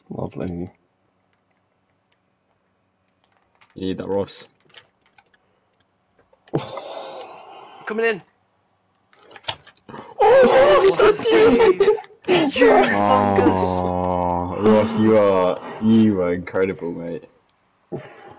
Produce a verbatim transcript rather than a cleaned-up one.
Lovely. You need that, Ross. Coming in. Oh, What a save! Humongous! Oh, Ross, you are you are incredible, mate.